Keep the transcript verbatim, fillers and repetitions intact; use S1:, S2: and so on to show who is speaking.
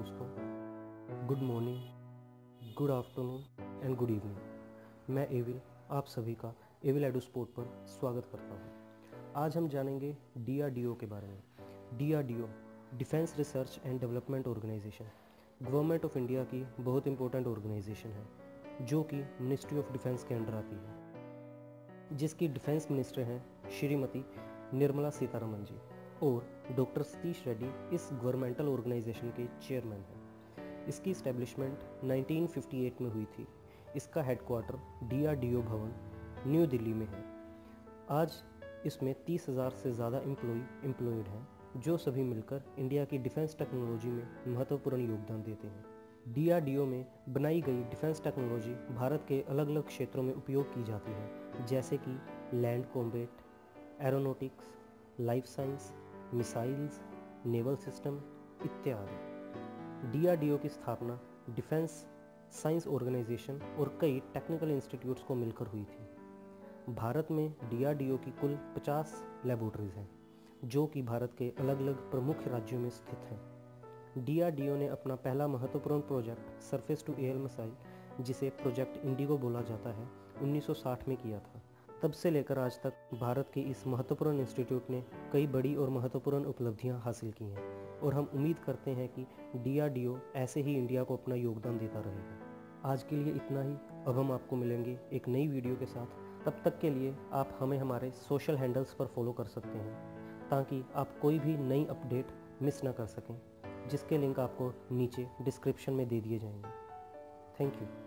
S1: दोस्तों, good morning, good afternoon and good evening. मैं एविल आप सभी का एविल एडू स्पोर्ट पर स्वागत करता हूं। आज हम जानेंगे डी आर डी ओ के बारे में। D R D O defence research and development organisation government of India की बहुत इंपॉर्टेंट ऑर्गेनाइजेशन है, जो कि मिनिस्ट्री ऑफ डिफेंस के अंडर आती है, जिसकी डिफेंस मिनिस्टर हैं श्रीमती निर्मला सीतारमन जी और डॉक्टर सतीश रेड्डी इस गवर्नमेंटल ऑर्गेनाइजेशन के चेयरमैन हैं। इसकी इस्टेब्लिशमेंट नाइनटीन फिफ्टी एट में हुई थी। इसका headquarter D R D O Bhavan new Delhi में है। आज इसमें तीस हज़ार से ज़्यादा एम्प्लॉय एम्प्लॉयड हैं, जो सभी मिलकर इंडिया की डिफेंस टेक्नोलॉजी में महत्वपूर्ण योगदान देते हैं। डी आर डी ओ में बनाई गई डिफेंस टेक्नोलॉजी भारत के अलग अलग क्षेत्रों में उपयोग की जाती है, जैसे कि land combat, aeronautics, life science, missiles, naval system इत्यादि। डी आर डी ओ की स्थापना डिफेंस साइंस ऑर्गेनाइजेशन और कई टेक्निकल इंस्टीट्यूट्स को मिलकर हुई थी। भारत में डी आर डी ओ की कुल पचास लेबोरेटरीज हैं, जो कि भारत के अलग अलग प्रमुख राज्यों में स्थित हैं। डी आर डी ओ ने अपना पहला महत्वपूर्ण project surface to air missile, जिसे प्रोजेक्ट इंडिगो बोला जाता है, उन्नीस सौ साठ में किया था। तब से लेकर आज तक भारत के इस महत्वपूर्ण इंस्टीट्यूट ने कई बड़ी और महत्वपूर्ण उपलब्धियां हासिल की हैं, और हम उम्मीद करते हैं कि डी आर डी ओ ऐसे ही इंडिया को अपना योगदान देता रहेगा। आज के लिए इतना ही। अब हम आपको मिलेंगे एक नई वीडियो के साथ। तब तक के लिए आप हमें हमारे सोशल हैंडल्स पर फॉलो कर सकते हैं, ताकि आप कोई भी नई अपडेट मिस ना कर सकें, जिसके लिंक आपको नीचे डिस्क्रिप्शन में दे दिए जाएंगे। Thank you.